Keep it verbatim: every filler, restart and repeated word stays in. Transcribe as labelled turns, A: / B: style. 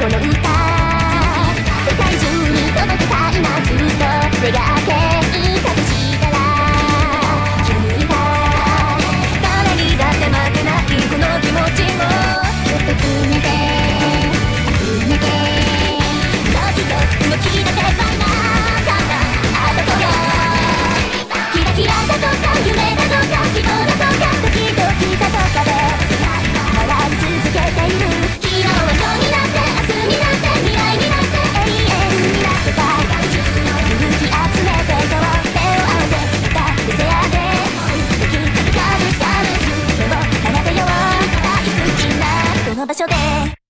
A: この歌世界中に届けたいなずっと願っていたとしたら君が誰にだって負けないこの気持ちをぎゅっと詰めて集めてドキドキ動き出せばなからあたこよキラキラだとか夢だとか希望だとか時々だとかで笑い続けている昨日は今日になって明日になって未来になって永遠になってた勇気集めてこう手を合わせた寄せ合って素敵光る光る夢を奏でよう大好きなこの場所で